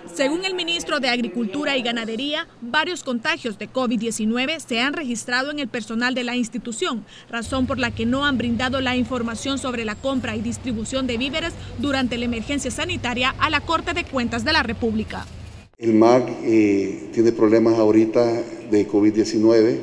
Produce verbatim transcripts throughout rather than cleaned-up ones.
Según el ministro de Agricultura y Ganadería, varios contagios de COVID diecinueve se han registrado en el personal de la institución, razón por la que no han brindado la información sobre la compra y distribución de víveres durante la emergencia sanitaria a la Corte de Cuentas de la República. El M A C eh, tiene problemas ahorita de COVID diecinueve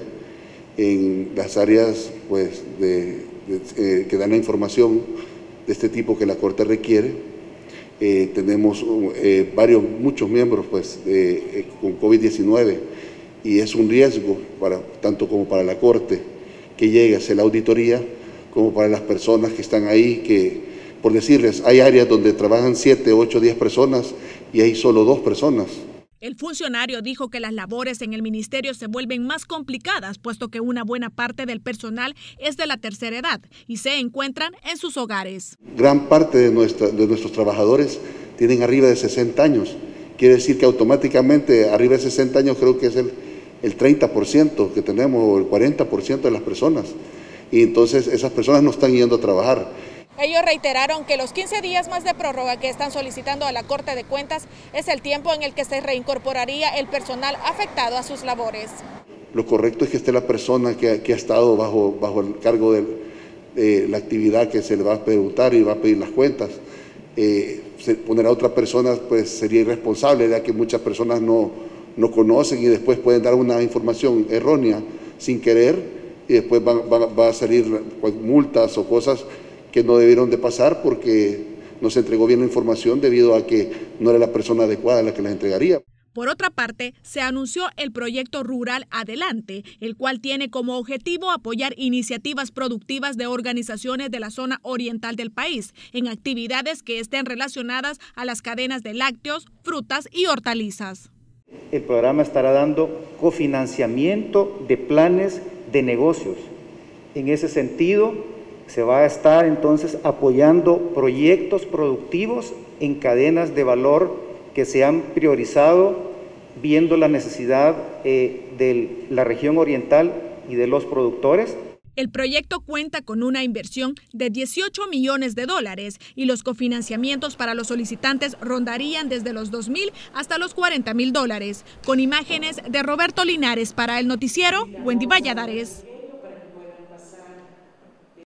en las áreas pues, de, de, eh, que dan la información de este tipo que la Corte requiere. Eh, tenemos eh, varios, muchos miembros pues, eh, con COVID diecinueve y es un riesgo para, tanto como para la Corte que llegue a hacer la auditoría, como para las personas que están ahí, que por decirles, hay áreas donde trabajan siete, ocho, diez personas y hay solo dos personas. El funcionario dijo que las labores en el ministerio se vuelven más complicadas, puesto que una buena parte del personal es de la tercera edad y se encuentran en sus hogares. Gran parte de, nuestra, de nuestros trabajadores tienen arriba de sesenta años. Quiere decir que automáticamente arriba de sesenta años creo que es el, el treinta por ciento que tenemos, o el cuarenta por ciento de las personas. Y entonces esas personas no están yendo a trabajar. Ellos reiteraron que los quince días más de prórroga que están solicitando a la Corte de Cuentas es el tiempo en el que se reincorporaría el personal afectado a sus labores. Lo correcto es que esté la persona que, que ha estado bajo, bajo el cargo de, de la actividad que se le va a preguntar y va a pedir las cuentas. Eh, poner a otra persona pues, sería irresponsable, ya que muchas personas no, no conocen y después pueden dar una información errónea sin querer y después van, van, va a salir pues, multas o cosas que no debieron de pasar porque no se entregó bien la información debido a que no era la persona adecuada la que la entregaría. Por otra parte, se anunció el proyecto Rural Adelante, el cual tiene como objetivo apoyar iniciativas productivas de organizaciones de la zona oriental del país en actividades que estén relacionadas a las cadenas de lácteos, frutas y hortalizas. El programa estará dando cofinanciamiento de planes de negocios. En ese sentido, se va a estar entonces apoyando proyectos productivos en cadenas de valor que se han priorizado viendo la necesidad eh, de la región oriental y de los productores. El proyecto cuenta con una inversión de dieciocho millones de dólares y los cofinanciamientos para los solicitantes rondarían desde los dos mil hasta los cuarenta mil dólares. Con imágenes de Roberto Linares para el noticiero Wendy Valladares.